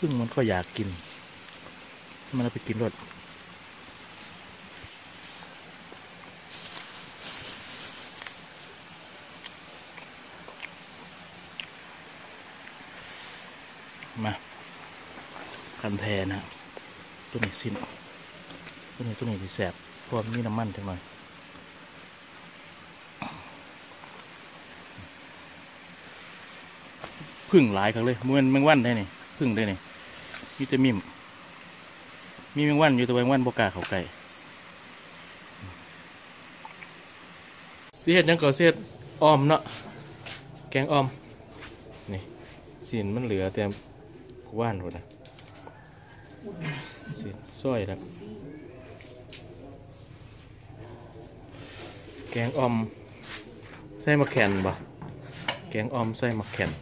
พึ่งมันก็อยากกินมันเอาไปกินรสมาคันแทนนะตัวนี้สิ้นตัวนี้ที่แสบเพราะมีน้ำมันจังหน่อยพึ่งหลายครั้งเลยเหมือนแมงวันได้นี่พึ่งได้นี่มีแต่มีแมงวันอยู่แต่แมงวันบกล้าเข้าใกล้เสียดยังก่อเสียดออมเนาะแกงออมนี่สินมันเหลือแต่ว่านหมดนะสินซอยแล้วแกงออมใส่มะแขนบ่แกงออมใส่มะแขน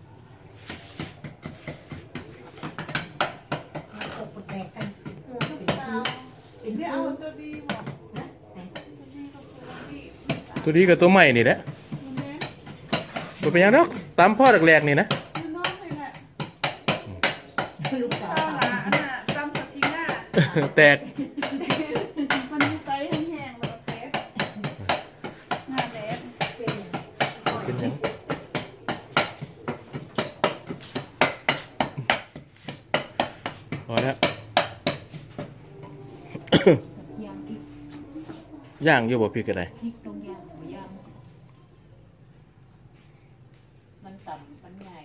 ตัวนี้กับตัวใหม่นี่แหละตัวเป็นยังดอกตามพ่อแรกๆนี่นะแตกมันไซส์แห้งๆแล้วแตกหน้าแดงเป็นยังพอแล้วย่างอยู่บ่พริกอะไรพริกตรงย่างหมูย่างมันต่ำมันใหญ่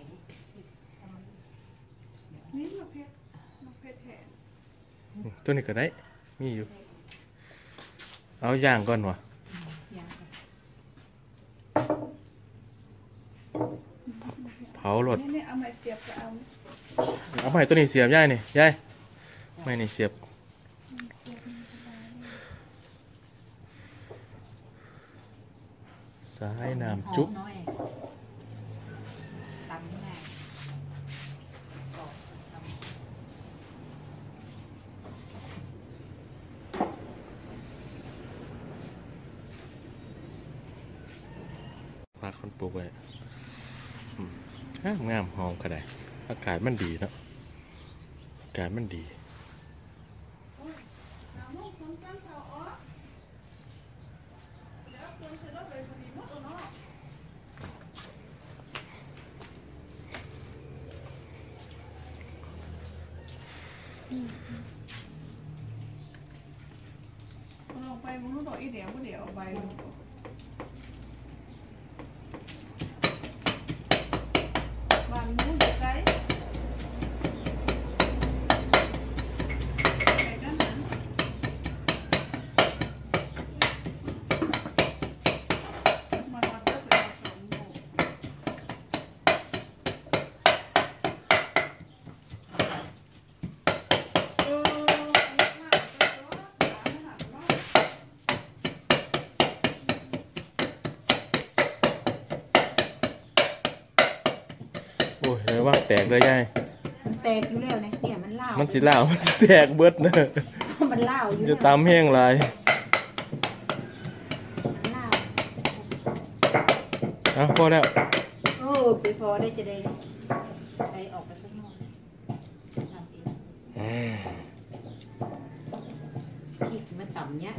นี่มะเขือแทนตัวนี้ก็ได้มีอยู่เอาย่างก่อนวะเผาหลดนี่เอาไม้เสียบจะเอาไม้ตัวนี้เสียบย่ายนี่ย่ายไม้นี่เสียบสายน้ำจุ๊บพักคนปลูกไว้งามหอมขนาดอากาศมันดีเนาะอากาศมันดีลงไปมึงรู้ตัวอีเดียวก็เดี๋ยวไปบ้านมูอยู่ไกลโอ้ยเลยว่าแตกเลยยายมันแตกอยู่แล้วเนี่ยมันเล่ามันสิเล่ามันสิแตกเบิดเนอะมันเล่าอยู่จะตามแห้งลายพอแล้วโอ้ไปพอได้จะได้ไปออกไปข้างนอกอีกมันต่ำเนี้ย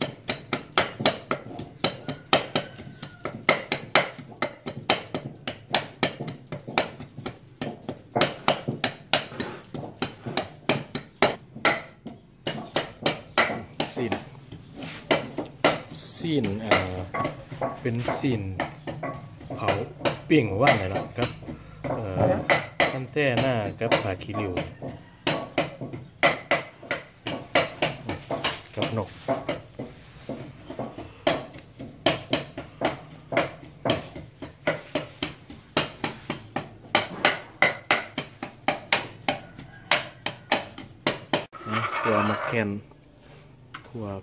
ซีนเป็นซีนเผาปิ้งว่างเลยเนาะครับขั้นแต้หน้ากับผาคีริวกับนกตัวมะแคนทั่ว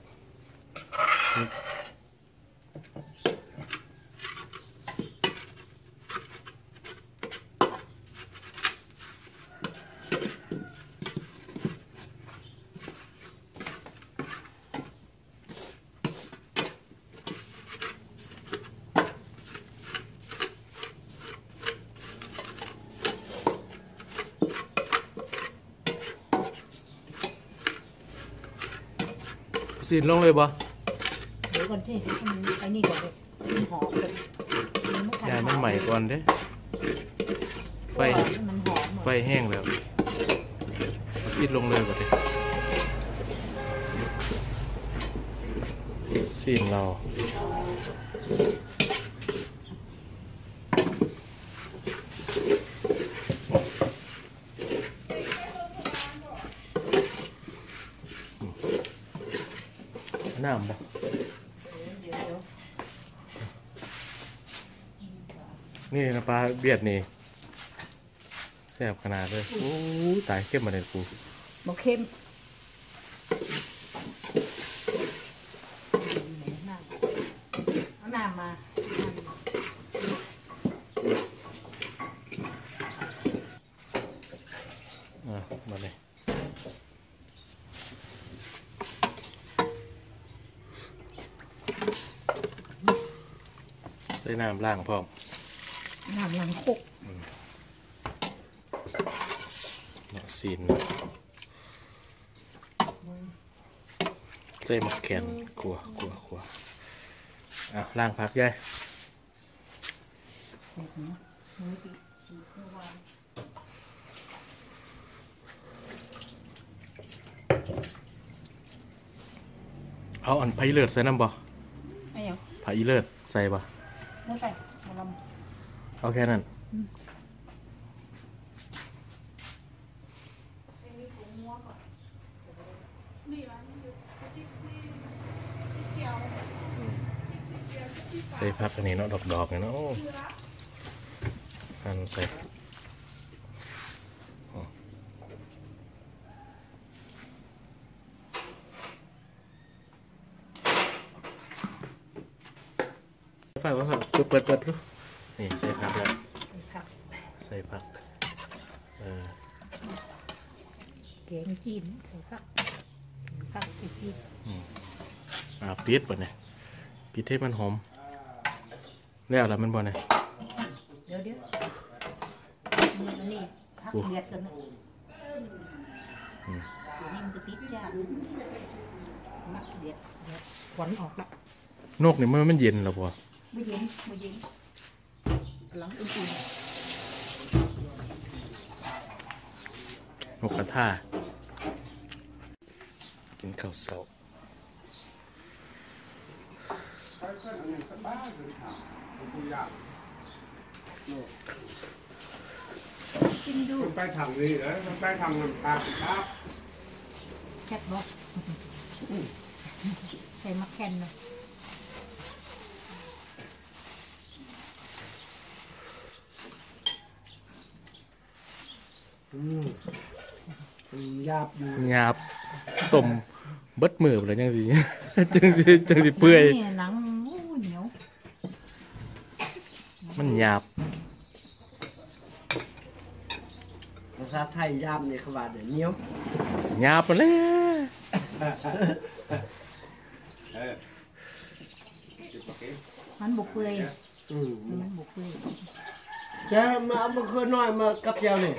สีนลงเลยบ่เดี๋ยวก่อนที่มันไอ้นี่ก่อนเลยมันหอมเลยทัยายมันใหม่ก่อนเด้ไฟมันหอมไฟแห้งแล้วเอาซีดลงเลยก่อนเด้ซีนเราน้ำบ่นี่นะปลาเบียดนี่แซ่บขนาดเลยโอ้ยตายเข้มมาเลยกูบะเข้มเอาน้ำมามาเลยได้น้ำล่างพร้อมน้ำหลังคุกเนี่ยซีนใส่มะแขนกลัวล่างพักย่ายเอาอันไผ่เลือดใส่น้ำบ่ไอ้ยังไผ่เลือดใส่บ่ไม่ไปเอาลเอาแค่นั้นใส่พักอันนี้เนาะดอกๆเนี่ยเนาะอันใส่ไฟว่าเปิดดูนี่ใส่พักแล้วำผักใส่ผักแกงจีนใส่ผักใส่จีนปิดบ่เนี่ยปิดให้มันหอมแล้วมันบ่เนี่ยเดี๋ยวนี่ผักเดือดกันนะตัวนี้มันจะติดยากมักเดือดขวัญออกละนกนี่มันเย็นหรอบ่ไม่เย็นหลังอุ่นนกกระทากินข้าวเช้ากินดูมันไปทางนี้เหรอมันไปทางน้ำตาลครับแซ่บบ่ใส่มะแคนนะหยาบอยู่หยาบต้มเบิดมือเลยจังสิ จังสิเปื่อยนี่หนังเหนียวมันหยาบภาษาไทยยามนี่เขาว่าเดี๋ยวเหนียวหยาบมาเลยมันบุกเปื่อยอืมมันบุกเปื่อยจะมาเอามาคืนน้อยมากับเจ้านี่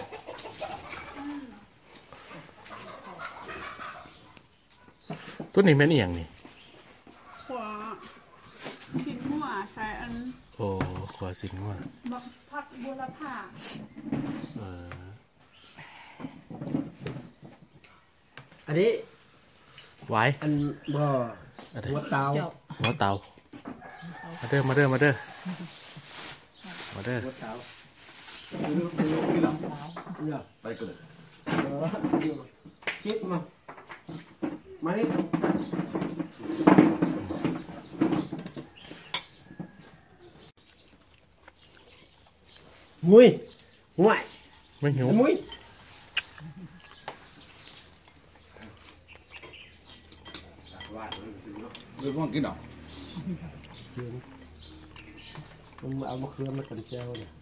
ตัวนี้แม่นเอียงนี่ขวาขิดหัวใส่อันโอ้ขวาสินว่าบักผักบัวละผ่าอันนี้ไว้อันบ่อะไรหัวเตาเจ้าหัวเตามาเด้อหัวเตา เนี่ยไปกันเลยชิปมาไหมมุ้ยห่วยไม่หิวมุ้ยเรื่องกินหรอมันเอามาเคลื่อนมากันเจ้าเนี่ย